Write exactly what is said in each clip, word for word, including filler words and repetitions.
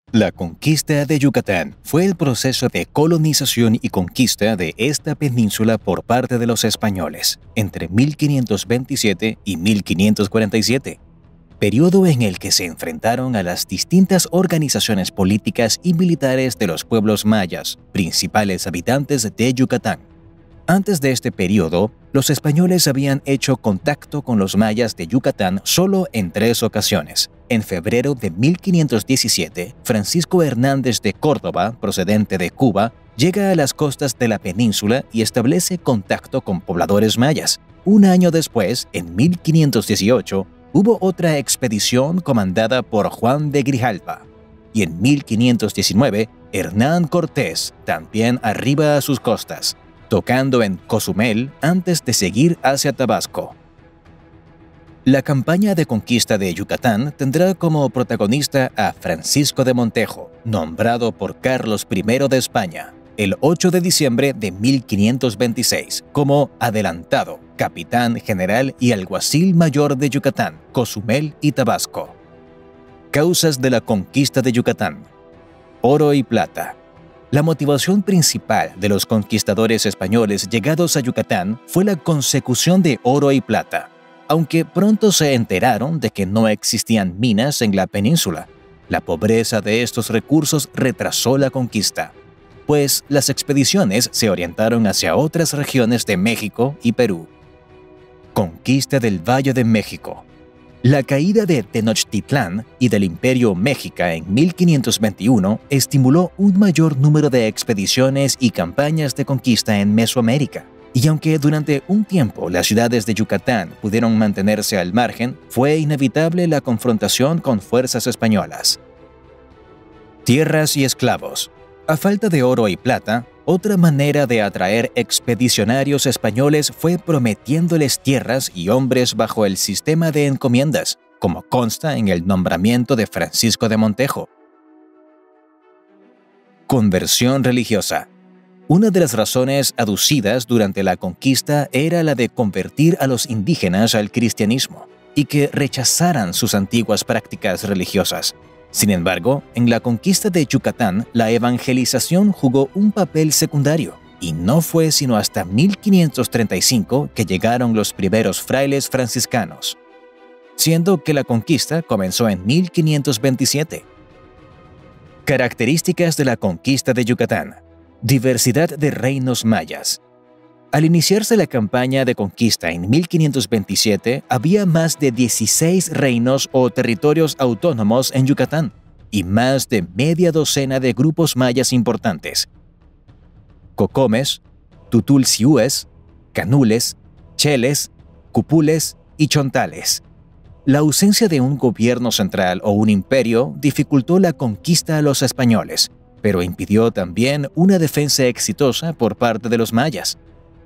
La conquista de Yucatán fue el proceso de colonización y conquista de esta península por parte de los españoles entre mil quinientos veintisiete y mil quinientos cuarenta y siete, periodo en el que se enfrentaron a las distintas organizaciones políticas y militares de los pueblos mayas, principales habitantes de Yucatán. Antes de este periodo, los españoles habían hecho contacto con los mayas de Yucatán solo en tres ocasiones. En febrero de mil quinientos diecisiete, Francisco Hernández de Córdoba, procedente de Cuba, llega a las costas de la península y establece contacto con pobladores mayas. Un año después, en mil quinientos dieciocho, hubo otra expedición comandada por Juan de Grijalva. Y en mil quinientos diecinueve, Hernán Cortés también arriba a sus costas, tocando en Cozumel antes de seguir hacia Tabasco. La campaña de conquista de Yucatán tendrá como protagonista a Francisco de Montejo, nombrado por Carlos primero de España, el ocho de diciembre de mil quinientos veintiséis, como adelantado, capitán general y alguacil mayor de Yucatán, Cozumel y Tabasco. Causas de la conquista de Yucatán: oro y plata. La motivación principal de los conquistadores españoles llegados a Yucatán fue la consecución de oro y plata, aunque pronto se enteraron de que no existían minas en la península. La pobreza de estos recursos retrasó la conquista, pues las expediciones se orientaron hacia otras regiones de México y Perú. Conquista del Valle de México. La caída de Tenochtitlán y del Imperio Mexica en mil quinientos veintiuno estimuló un mayor número de expediciones y campañas de conquista en Mesoamérica. Y aunque durante un tiempo las ciudades de Yucatán pudieron mantenerse al margen, fue inevitable la confrontación con fuerzas españolas. Tierras y esclavos. A falta de oro y plata, otra manera de atraer expedicionarios españoles fue prometiéndoles tierras y hombres bajo el sistema de encomiendas, como consta en el nombramiento de Francisco de Montejo. Conversión religiosa. Una de las razones aducidas durante la conquista era la de convertir a los indígenas al cristianismo y que rechazaran sus antiguas prácticas religiosas. Sin embargo, en la conquista de Yucatán, la evangelización jugó un papel secundario, y no fue sino hasta mil quinientos treinta y cinco que llegaron los primeros frailes franciscanos, siendo que la conquista comenzó en mil quinientos veintisiete. Características de la conquista de Yucatán. Diversidad de reinos mayas. Al iniciarse la campaña de conquista en mil quinientos veintisiete, había más de dieciséis reinos o territorios autónomos en Yucatán y más de media docena de grupos mayas importantes: Cocomes, Tutulciúes, Canules, Cheles, Cupules y Chontales. La ausencia de un gobierno central o un imperio dificultó la conquista a los españoles, pero impidió también una defensa exitosa por parte de los mayas.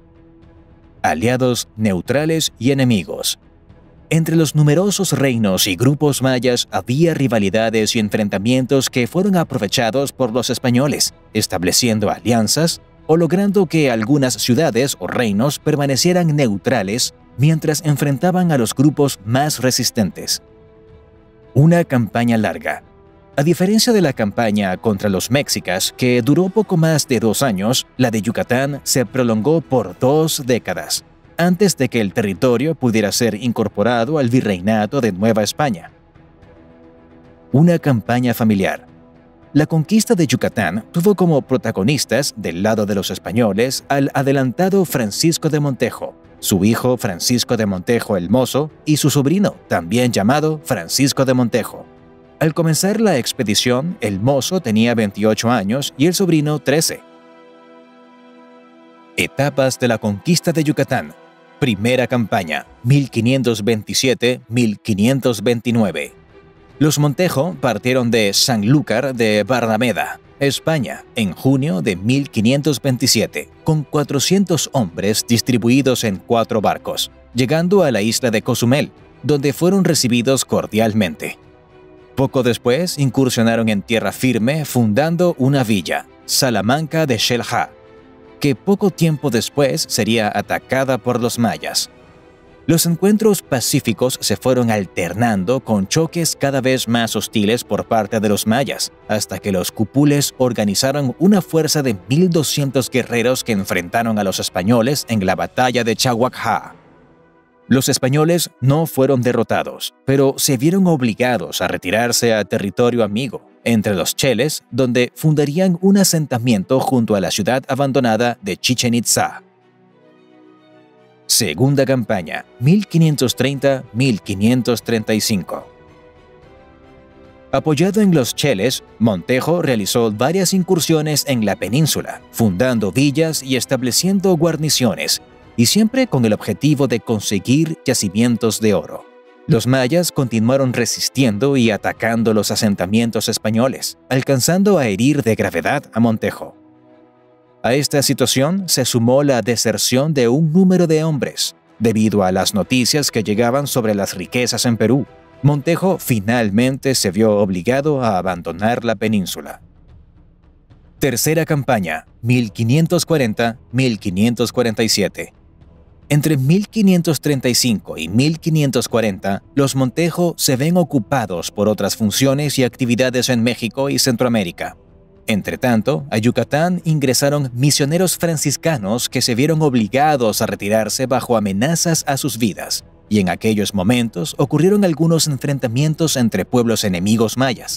Aliados, neutrales y enemigos. Entre los numerosos reinos y grupos mayas había rivalidades y enfrentamientos que fueron aprovechados por los españoles, estableciendo alianzas o logrando que algunas ciudades o reinos permanecieran neutrales mientras enfrentaban a los grupos más resistentes. Una campaña larga. A diferencia de la campaña contra los mexicas, que duró poco más de dos años, la de Yucatán se prolongó por dos décadas, antes de que el territorio pudiera ser incorporado al virreinato de Nueva España. Una campaña familiar. La conquista de Yucatán tuvo como protagonistas, del lado de los españoles, al adelantado Francisco de Montejo, su hijo Francisco de Montejo el Mozo y su sobrino, también llamado Francisco de Montejo. Al comenzar la expedición, el mozo tenía veintiocho años y el sobrino trece. Etapas de la conquista de Yucatán. Primera campaña, mil quinientos veintisiete a mil quinientos veintinueve. Los Montejo partieron de Sanlúcar de Barrameda, España, en junio de mil quinientos veintisiete, con cuatrocientos hombres distribuidos en cuatro barcos, llegando a la isla de Cozumel, donde fueron recibidos cordialmente. Poco después incursionaron en tierra firme fundando una villa, Salamanca de Xel-Há, que poco tiempo después sería atacada por los mayas. Los encuentros pacíficos se fueron alternando con choques cada vez más hostiles por parte de los mayas, hasta que los cupules organizaron una fuerza de mil doscientos guerreros que enfrentaron a los españoles en la batalla de Chahuacá. Los españoles no fueron derrotados, pero se vieron obligados a retirarse a territorio amigo, entre los cheles, donde fundarían un asentamiento junto a la ciudad abandonada de Chichén Itzá. Segunda campaña, mil quinientos treinta a mil quinientos treinta y cinco. Apoyado en los cheles, Montejo realizó varias incursiones en la península, fundando villas y estableciendo guarniciones, y siempre con el objetivo de conseguir yacimientos de oro. Los mayas continuaron resistiendo y atacando los asentamientos españoles, alcanzando a herir de gravedad a Montejo. A esta situación se sumó la deserción de un número de hombres. Debido a las noticias que llegaban sobre las riquezas en Perú, Montejo finalmente se vio obligado a abandonar la península. Tercera campaña, mil quinientos cuarenta a mil quinientos cuarenta y siete. Entre mil quinientos treinta y cinco y mil quinientos cuarenta, los Montejo se ven ocupados por otras funciones y actividades en México y Centroamérica. Entretanto, a Yucatán ingresaron misioneros franciscanos que se vieron obligados a retirarse bajo amenazas a sus vidas, y en aquellos momentos ocurrieron algunos enfrentamientos entre pueblos enemigos mayas.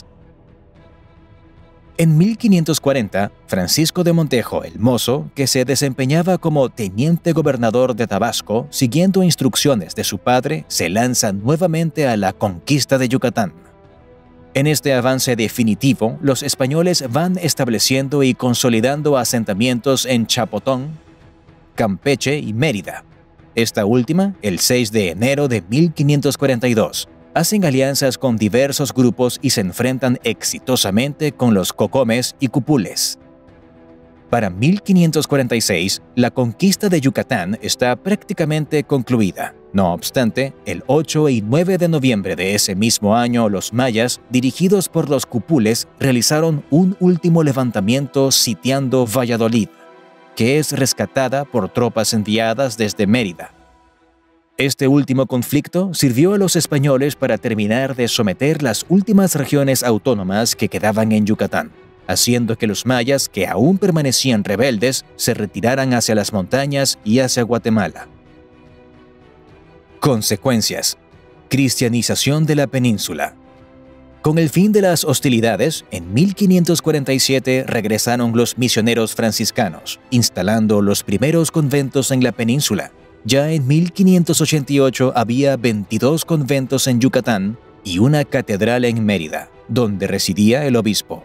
En mil quinientos cuarenta, Francisco de Montejo el Mozo, que se desempeñaba como teniente gobernador de Tabasco, siguiendo instrucciones de su padre, se lanza nuevamente a la conquista de Yucatán. En este avance definitivo, los españoles van estableciendo y consolidando asentamientos en Chapotón, Campeche y Mérida. Esta última, el seis de enero de mil quinientos cuarenta y dos, hacen alianzas con diversos grupos y se enfrentan exitosamente con los cocomes y cupules. Para mil quinientos cuarenta y seis, la conquista de Yucatán está prácticamente concluida. No obstante, el ocho y nueve de noviembre de ese mismo año, los mayas, dirigidos por los cupules, realizaron un último levantamiento sitiando Valladolid, que es rescatada por tropas enviadas desde Mérida. Este último conflicto sirvió a los españoles para terminar de someter las últimas regiones autónomas que quedaban en Yucatán, haciendo que los mayas, que aún permanecían rebeldes, se retiraran hacia las montañas y hacia Guatemala. Consecuencias. Cristianización de la península. Con el fin de las hostilidades, en mil quinientos cuarenta y siete regresaron los misioneros franciscanos, instalando los primeros conventos en la península. Ya en mil quinientos ochenta y ocho había veintidós conventos en Yucatán y una catedral en Mérida, donde residía el obispo.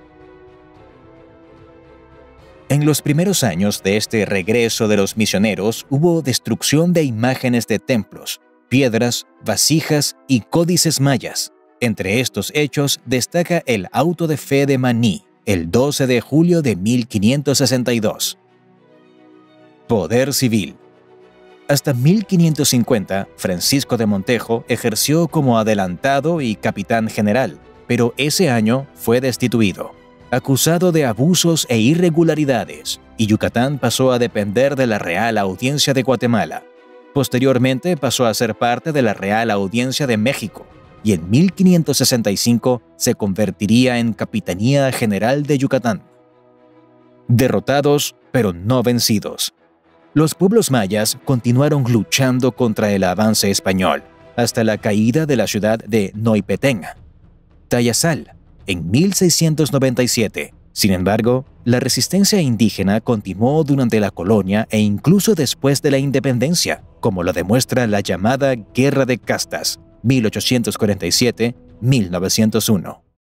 En los primeros años de este regreso de los misioneros hubo destrucción de imágenes de templos, piedras, vasijas y códices mayas. Entre estos hechos destaca el auto de fe de Maní, el doce de julio de mil quinientos sesenta y dos. Poder civil. Hasta mil quinientos cincuenta, Francisco de Montejo ejerció como adelantado y capitán general, pero ese año fue destituido, acusado de abusos e irregularidades, y Yucatán pasó a depender de la Real Audiencia de Guatemala. Posteriormente pasó a ser parte de la Real Audiencia de México, y en mil quinientos sesenta y cinco se convertiría en Capitanía General de Yucatán. Derrotados, pero no vencidos. Los pueblos mayas continuaron luchando contra el avance español, hasta la caída de la ciudad de Noipetén, Tayasal, en mil seiscientos noventa y siete. Sin embargo, la resistencia indígena continuó durante la colonia e incluso después de la independencia, como lo demuestra la llamada Guerra de Castas, mil ochocientos cuarenta y siete a mil novecientos uno.